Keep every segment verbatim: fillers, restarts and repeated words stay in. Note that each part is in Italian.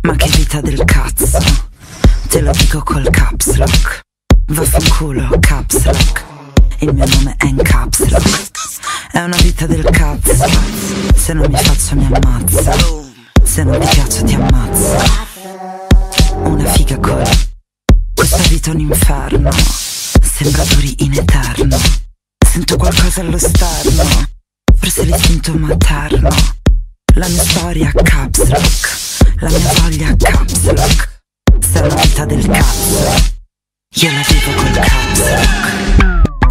Ma che vita del cazzo, te lo dico col caps lock. Vaffanculo, caps lock. Il mio nome è in caps lock. È una vita del cazzo. Se non mi faccio mi ammazzo. Se non ti piaccio ti ammazzo. Una figa con questa vita è un inferno. Sembra duri in eterno. Sento qualcosa allo sterno. Forse l'istinto materno. La mia storia caps lock. La mia voglia caps lock. Se è una vita del cazzo, io la vivo col caps lock.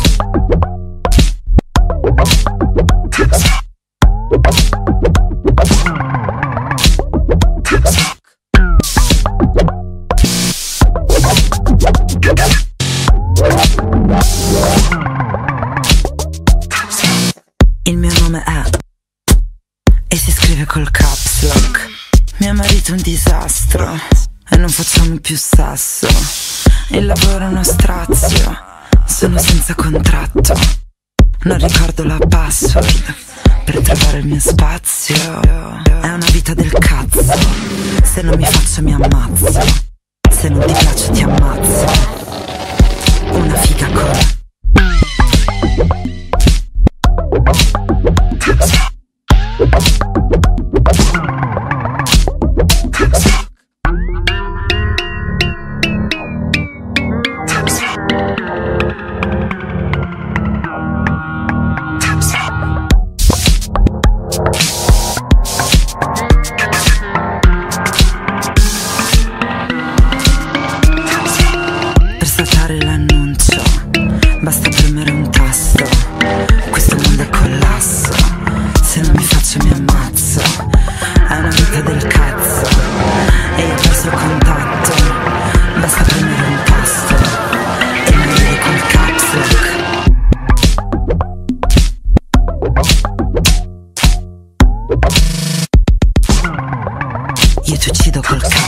Il mio nome è e si scrive col caps lock. Mio marito è un disastro e non facciamo più sesso. Il lavoro è uno strazio. Sono senza contratto. Non ricordo la password per trovare il mio spazio. È una vita del cazzo. Se non mi faccio mi ammazzo. Se non ti piace ti ammazzo. Una figa con l'annuncio, basta premere un tasto. Questo mondo è collasso. Se non mi faccio mi ammazzo. È una vita del cazzo e io ho perso il contatto. Basta premere un tasto e morire col caps lock. Io ti uccido col caps lock.